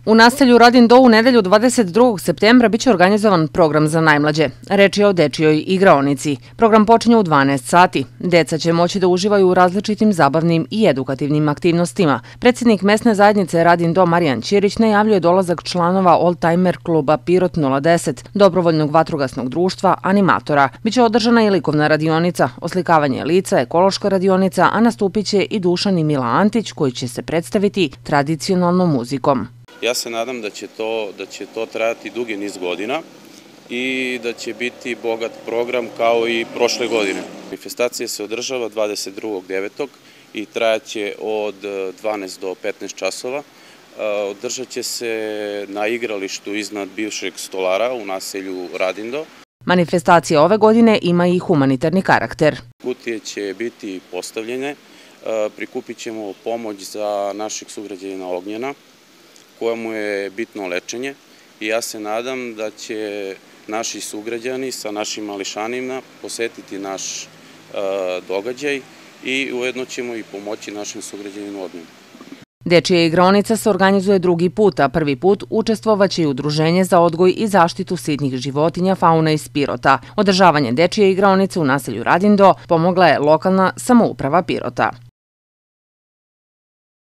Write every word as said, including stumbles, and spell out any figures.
U naselju Radindo u nedelju dvadeset drugog septembra biće organizovan program za najmlađe. Reč je o dečijoj igraonici. Program počinje u dvanaest sati. Deca će moći da uživaju u različitim zabavnim i edukativnim aktivnostima. Predsjednik mesne zajednice Radindo Marijan Ćirić najavljuje dolazak članova Oldtimer kluba Pirot nula deset, dobrovoljnog vatrogasnog društva, animatora. Biće održana i likovna radionica, oslikavanje lica, ekološka radionica, a nastupit će i Dušan i Mila Antić koji će se predstaviti tradicionalnom muzikom. Ja se nadam da će to, da će to trajati dugi niz godina i da će biti bogat program kao i prošle godine. Manifestacija se održava dvadeset drugog devetog i trajaće od dvanaest do petnaest časova. Održat će se na igralištu iznad bivšeg stolara u naselju Radindo. Manifestacija ove godine ima i humanitarni karakter. Kutije će biti postavljene, prikupit ćemo pomoć za našeg sugrađanina Ognjena, kojemu je bitno lečenje i ja se nadam da će naši sugrađani sa našim mališanima posetiti naš događaj i ujedno ćemo i pomoći našim sugrađaninu Ognjenu. Dečija igraonica se organizuje drugi put, a prvi put učestvovaće i Udruženje za odgoj i zaštitu sitnih životinja Fauna iz Pirota. Održavanje dečije igraonice u naselju Radindo pomogla je lokalna samouprava Pirota.